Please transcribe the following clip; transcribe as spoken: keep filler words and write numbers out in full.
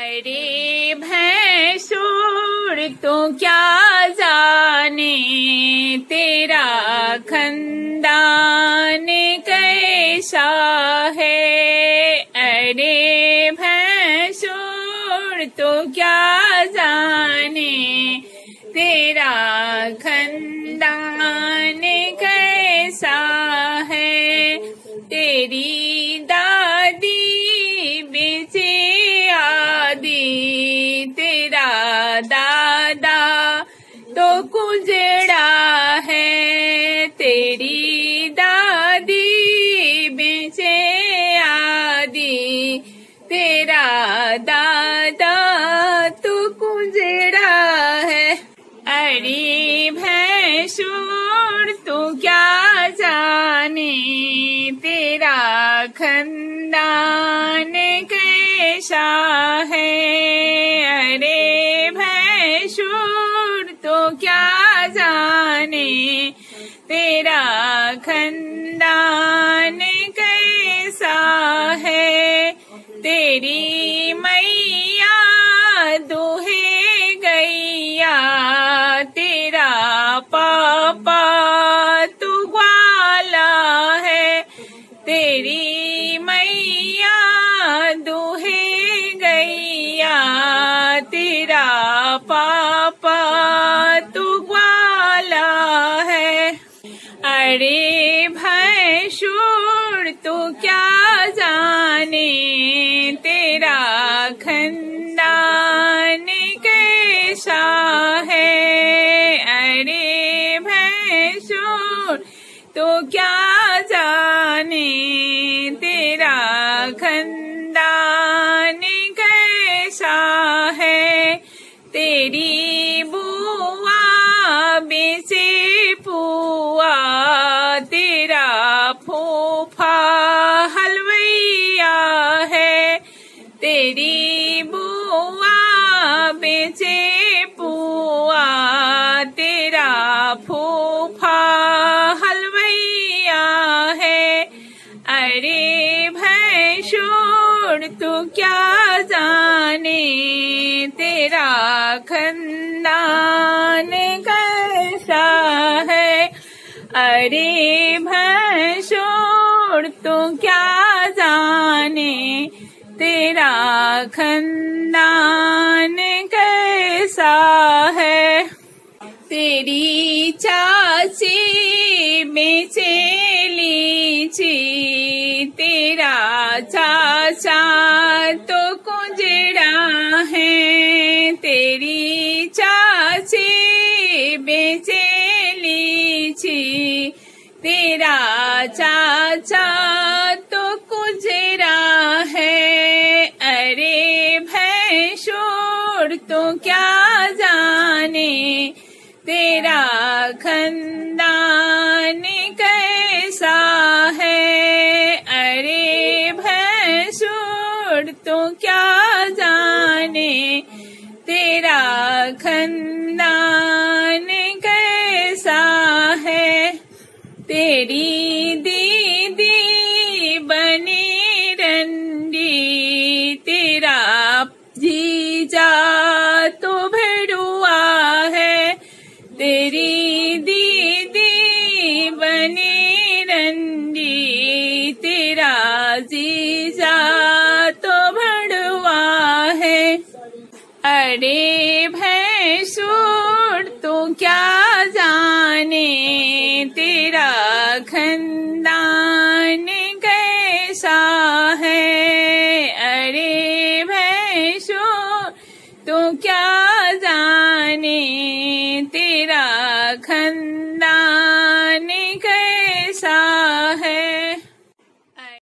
अरे भैंसुर तो क्या जाने तेरा खंदान कैसा है। अरे भैंसुर तो क्या जाने तेरा खंदान कैसा है। तेरी दादी बेचे आदि तेरा दादा तो कुजड़ा है। तेरी दादी बेचे आदि तेरा दादा तो कुजड़ा है। अरे भैंसुर तो क्या जाने तेरा खंदान कैसा है। अरे भैंसुर तो क्या जाने तेरा खंदान कैसा है। तेरी मैया दोहे गैया तेरा पापा तू ग्वाला है। तेरी मैया दोहे गैया तेरा पापा तू ग्वाला है। अरे भैंसुर तो क्या जाने तेरा खंदान कैसा है। अरे भैंसुर तो क्या जाने तेरा खंदान कैसा है। तेरी बुआ बेचे पुआ तेरा फूफा हलवैया है। तेरी बुआ बेचे पुआ तेरा फूफा हलवैया है। अरे भैंसुर तो क्या जाने तेरा खंदान कैसा है। अरे भैंसुर तो क्या जाने तेरा खंदान कैसा है। तेरी चाची बेचे लीची तेरा चाचा तो कुजड़ा है। तेरी चाची बेचे लीची तेरा चाचा तो कुजड़ा है। अरे भैंसुर तो क्या जाने तेरा खंदान कैसा है। अरे भैंसुर तो क्या जाने तेरा खंदान कैसा है। तेरी दीदी बनी रंडी तेरा जीजा तो भेड़ुआ है। तेरी दीदी बनी रंडी तेरा जीजा तो भेड़ुआ है। अरे भैंसुर तो क्या जाने तेरा खंदान कैसा है। अरे भैंसुर तो क्या जाने तेरा खंदान